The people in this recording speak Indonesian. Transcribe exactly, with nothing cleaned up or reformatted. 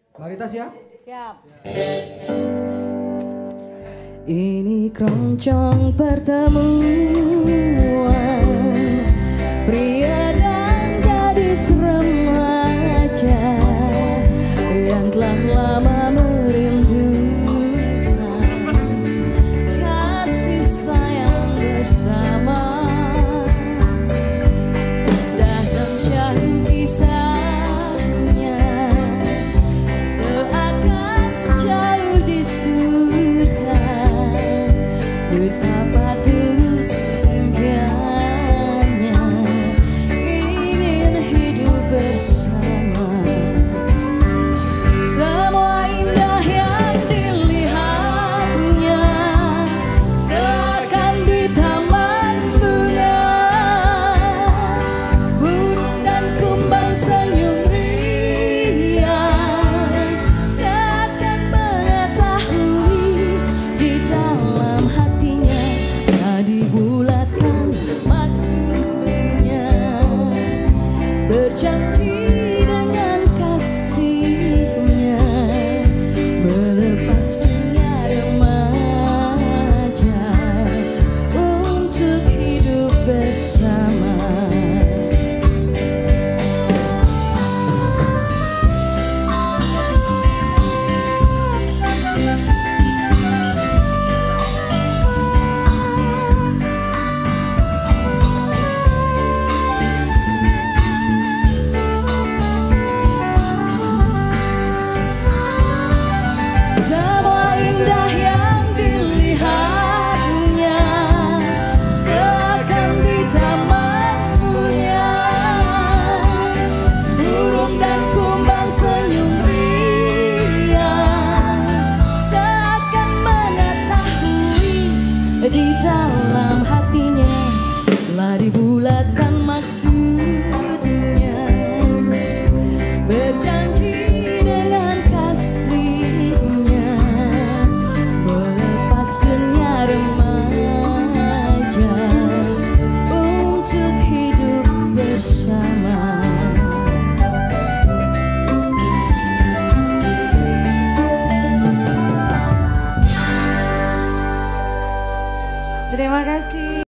Marita siap? Siap. Ini keroncong pertemuan pria dan gadis remaja yang telah lama merindukan kasih sayang bersama. Datang syahdu kisahnya seakan jauh di surga. Betapa tulus impiannya ingin hidup bersama. Semua indah yang dilihatnya seakan di taman bunga. Burung dan kumbang senyum riang seakan mengetahui di dalam hatinya telah dibulatkan maksudnya. Berjanji dengan kasihnya melepas dunia remaja untuk hidup bersama. Semua indah yang dilihatnya seakan di taman bunga. Burung dan kumbang senyum riang seakan mengetahui di dalam hatinya telah dibulatkan